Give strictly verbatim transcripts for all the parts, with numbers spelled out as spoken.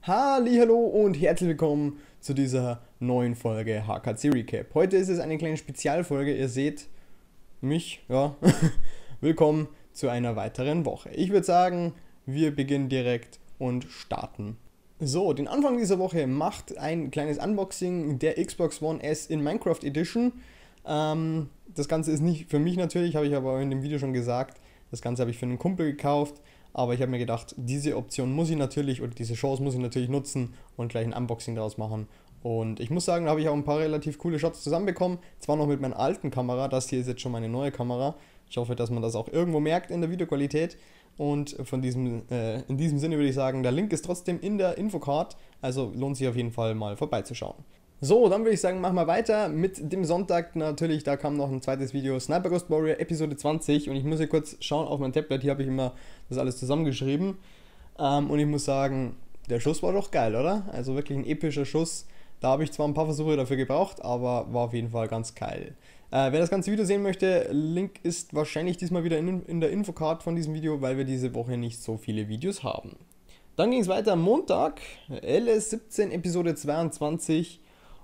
Hallihallo und herzlich willkommen zu dieser neuen Folge H K C Recap. Heute ist es eine kleine Spezialfolge, ihr seht mich, ja. Willkommen zu einer weiteren Woche. Ich würde sagen, wir beginnen direkt und starten. So, den Anfang dieser Woche macht ein kleines Unboxing der Xbox One S in Minecraft Edition. Ähm, das Ganze ist nicht für mich natürlich, habe ich aber in dem Video schon gesagt. Das Ganze habe ich für einen Kumpel gekauft. Aber ich habe mir gedacht, diese Option muss ich natürlich, oder diese Chance muss ich natürlich nutzen und gleich ein Unboxing daraus machen. Und ich muss sagen, da habe ich auch ein paar relativ coole Shots zusammenbekommen. Zwar noch mit meiner alten Kamera, das hier ist jetzt schon meine neue Kamera. Ich hoffe, dass man das auch irgendwo merkt in der Videoqualität. Und von diesem, äh, in diesem Sinne würde ich sagen, der Link ist trotzdem in der Infocard. Also lohnt sich auf jeden Fall mal vorbeizuschauen. So, dann würde ich sagen, machen wir weiter mit dem Sonntag. Natürlich, da kam noch ein zweites Video, Sniper Ghost Warrior Episode zwanzig. Und ich muss hier kurz schauen auf mein Tablet, hier habe ich immer das alles zusammengeschrieben. Ähm, und ich muss sagen, der Schuss war doch geil, oder? Also wirklich ein epischer Schuss. Da habe ich zwar ein paar Versuche dafür gebraucht, aber war auf jeden Fall ganz geil. Äh, wer das ganze Video sehen möchte, Link ist wahrscheinlich diesmal wieder in, in der Infocard von diesem Video, weil wir diese Woche nicht so viele Videos haben. Dann ging es weiter am Montag, L S siebzehn Episode zweiundzwanzig.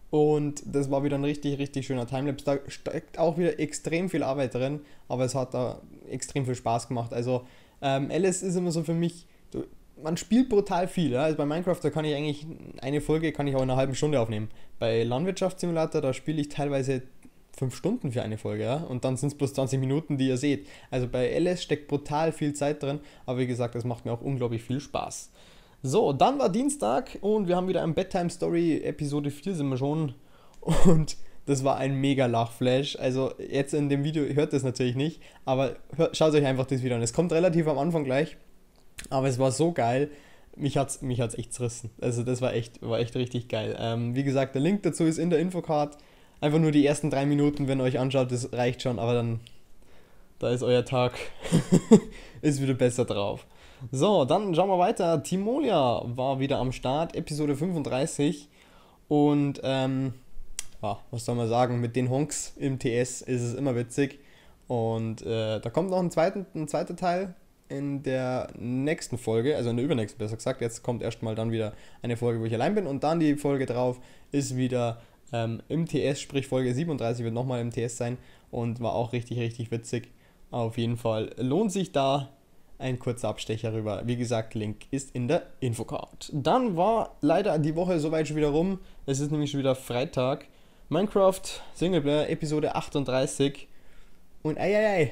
Und das war wieder ein richtig, richtig schöner Timelapse. Da steckt auch wieder extrem viel Arbeit drin, aber es hat da extrem viel Spaß gemacht. Also ähm, L S ist immer so für mich, du, man spielt brutal viel. Ja? Also bei Minecraft, da kann ich eigentlich eine Folge kann ich auch in einer halben Stunde aufnehmen. Bei Landwirtschaftssimulator, da spiele ich teilweise fünf Stunden für eine Folge, ja? Und dann sind es bloß zwanzig Minuten, die ihr seht. Also bei L S steckt brutal viel Zeit drin, aber wie gesagt, das macht mir auch unglaublich viel Spaß. So, dann war Dienstag und wir haben wieder ein Bedtime Story, Episode vier sind wir schon, und das war ein mega Lachflash. Also jetzt in dem Video hört ihr es natürlich nicht, aber hört, schaut euch einfach das Video an. Es kommt relativ am Anfang gleich, aber es war so geil, mich hat's, mich hat's echt zerrissen. Also das war echt, war echt richtig geil. Ähm, wie gesagt, der Link dazu ist in der Infocard. Einfach nur die ersten drei Minuten, wenn ihr euch anschaut, das reicht schon, aber dann, da ist euer Tag, ist wieder besser drauf. So, dann schauen wir weiter. Timolia war wieder am Start, Episode fünfunddreißig. Und, ähm, ja, was soll man sagen, mit den Honks im T S ist es immer witzig. Und äh, da kommt noch ein, zweiten, ein zweiter Teil in der nächsten Folge, also in der übernächsten besser gesagt. Jetzt kommt erstmal dann wieder eine Folge, wo ich allein bin. Und dann die Folge drauf ist wieder ähm, im T S, sprich Folge siebenunddreißig wird nochmal im T S sein. Und war auch richtig, richtig witzig. Auf jeden Fall lohnt sich da ein kurzer Abstecher rüber. Wie gesagt, Link ist in der Infocard. Dann war leider die Woche soweit schon wieder rum. Es ist nämlich schon wieder Freitag. Minecraft Singleplayer Episode achtunddreißig. Und eieiei.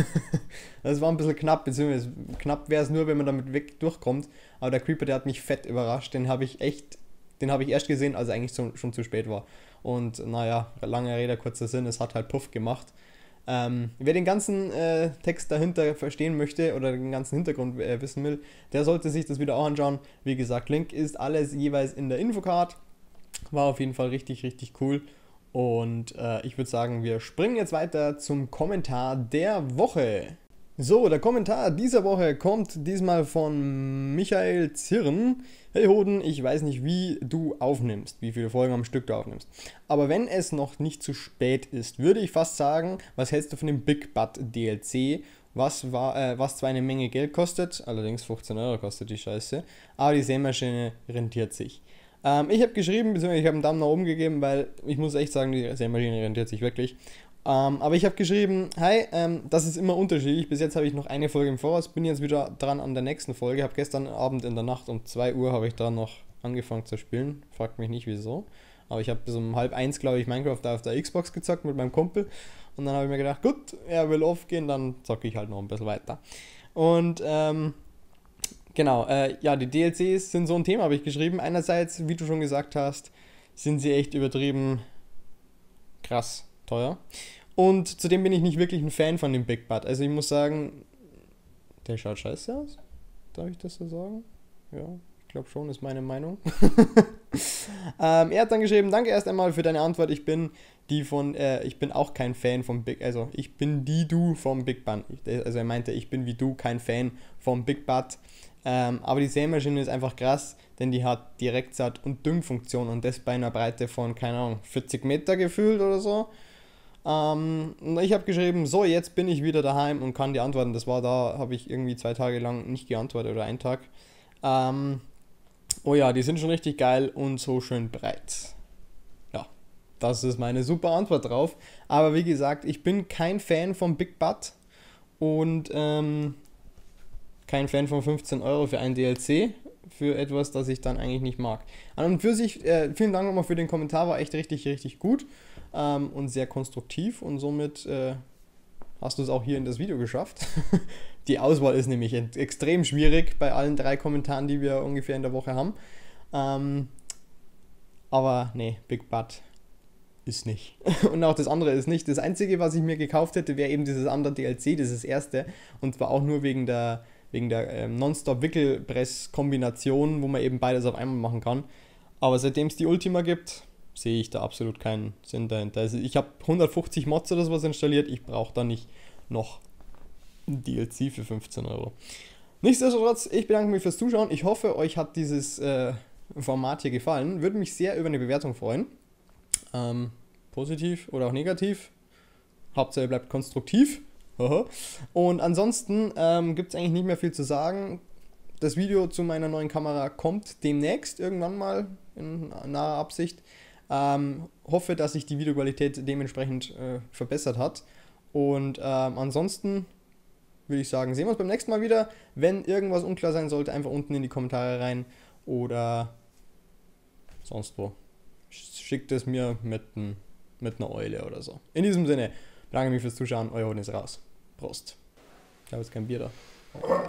Das war ein bisschen knapp, beziehungsweise knapp wäre es nur, wenn man damit weg durchkommt. Aber der Creeper, der hat mich fett überrascht. Den habe ich echt, den habe ich erst gesehen, als es eigentlich schon, schon zu spät war. Und naja, lange Rede, kurzer Sinn, es hat halt Puff gemacht. Ähm, wer den ganzen äh, Text dahinter verstehen möchte oder den ganzen Hintergrund äh, wissen will, der sollte sich das wieder auch anschauen. Wie gesagt, Link ist alles jeweils in der Infocard. War auf jeden Fall richtig, richtig cool. Und äh, ich würde sagen, wir springen jetzt weiter zum Kommentar der Woche. So, der Kommentar dieser Woche kommt diesmal von Michael Zirn. Hey Hoden, ich weiß nicht, wie du aufnimmst, wie viele Folgen am Stück du aufnimmst. Aber wenn es noch nicht zu spät ist, würde ich fast sagen, was hältst du von dem Big Butt D L C? Was, war, äh, was zwar eine Menge Geld kostet, allerdings fünfzehn Euro kostet die Scheiße, aber die Sämaschine rentiert sich. Ähm, ich habe geschrieben, beziehungsweise ich habe einen Daumen nach oben gegeben, weil ich muss echt sagen, die Sämaschine rentiert sich wirklich. Ähm, aber ich habe geschrieben, hi, ähm, das ist immer unterschiedlich. Bis jetzt habe ich noch eine Folge im Voraus, bin jetzt wieder dran an der nächsten Folge. Habe gestern Abend in der Nacht um zwei Uhr habe ich da noch angefangen zu spielen. Fragt mich nicht wieso. Aber ich habe bis um halb eins, glaube ich, Minecraft da auf der Xbox gezockt mit meinem Kumpel. Und dann habe ich mir gedacht, gut, er will aufgehen, dann zocke ich halt noch ein bisschen weiter. Und, ähm, genau, äh, ja, die D L Cs sind so ein Thema, habe ich geschrieben. Einerseits, wie du schon gesagt hast, sind sie echt übertrieben krass teuer. Und zudem bin ich nicht wirklich ein Fan von dem Big Butt. Also ich muss sagen, der schaut scheiße aus. Darf ich das so sagen? Ja, ich glaube schon, ist meine Meinung. ähm, er hat dann geschrieben, danke erst einmal für deine Antwort. Ich bin die von, äh, ich bin auch kein Fan vom Big, also ich bin die du vom Big Butt. Also er meinte, ich bin wie du kein Fan vom Big Butt. Ähm, aber die Sämaschine ist einfach krass, denn die hat Direktsaat- und Düngfunktion und das bei einer Breite von, keine Ahnung, vierzig Meter gefühlt oder so. Ähm, ich habe geschrieben, so, jetzt bin ich wieder daheim und kann die antworten. Das war da, habe ich irgendwie zwei Tage lang nicht geantwortet oder einen Tag. Ähm, Oh ja, die sind schon richtig geil und so schön breit. Ja, das ist meine super Antwort drauf. Aber wie gesagt, ich bin kein Fan vom Big Butt und ähm, kein Fan von fünfzehn Euro für ein D L C, für etwas, das ich dann eigentlich nicht mag. An und für sich, äh, vielen Dank nochmal für den Kommentar, war echt richtig, richtig gut ähm, und sehr konstruktiv und somit äh, hast du es auch hier in das Video geschafft. Die Auswahl ist nämlich extrem schwierig bei allen drei Kommentaren, die wir ungefähr in der Woche haben. Ähm, aber nee, Big Butt ist nicht. Und auch das andere ist nicht. Das Einzige, was ich mir gekauft hätte, wäre eben dieses andere D L C, dieses erste. Und zwar auch nur wegen der, wegen der ähm, Non-Stop-Wickelpress-Kombination, wo man eben beides auf einmal machen kann. Aber seitdem es die Ultima gibt, sehe ich da absolut keinen Sinn dahinter. Also ich habe hundertfünfzig Mods oder sowas installiert, ich brauche da nicht noch ein D L C für fünfzehn Euro. Nichtsdestotrotz, ich bedanke mich fürs Zuschauen. Ich hoffe, euch hat dieses äh, Format hier gefallen. Würde mich sehr über eine Bewertung freuen. Ähm, positiv oder auch negativ. Hauptsache bleibt konstruktiv. Und ansonsten ähm, gibt es eigentlich nicht mehr viel zu sagen. Das Video zu meiner neuen Kamera kommt demnächst, irgendwann mal in naher Absicht. Ähm, hoffe, dass sich die Videoqualität dementsprechend äh, verbessert hat. Und ähm, ansonsten würde ich sagen, sehen wir uns beim nächsten Mal wieder. Wenn irgendwas unklar sein sollte, einfach unten in die Kommentare rein oder sonst wo. Schickt es mir mit, ein, mit einer Eule oder so. In diesem Sinne, bedanke mich fürs Zuschauen. Euer Hoden ist raus. Prost. Ich habe jetzt kein Bier da. Okay.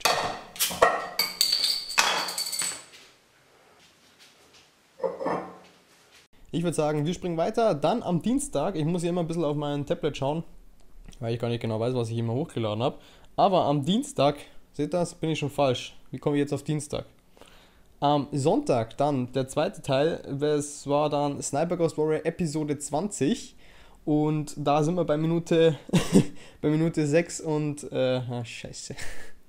Ich würde sagen, wir springen weiter. Dann am Dienstag, ich muss hier immer ein bisschen auf mein Tablet schauen, weil ich gar nicht genau weiß, was ich immer hochgeladen habe. Aber am Dienstag, seht ihr das, bin ich schon falsch. Wie komme ich jetzt auf Dienstag? Am Sonntag dann der zweite Teil, es war dann Sniper Ghost Warrior Episode zwanzig. Und da sind wir bei Minute, bei Minute sechs und, äh, ah, scheiße.